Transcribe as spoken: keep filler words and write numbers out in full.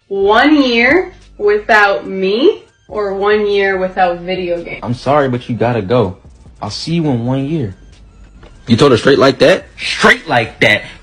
one year without me or one year without video games? I'm sorry, but you gotta go. I'll see you in one year. You told her straight like that? Straight like that.